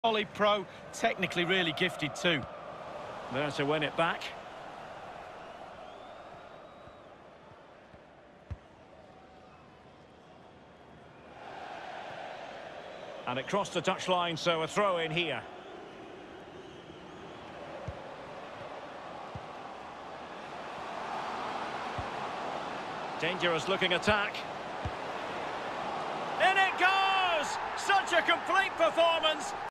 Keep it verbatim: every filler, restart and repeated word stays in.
Solid pro, technically really gifted too. There to win it back. And it crossed the touchline, so a throw in here. Dangerous looking attack. In it goes! Such a complete performance.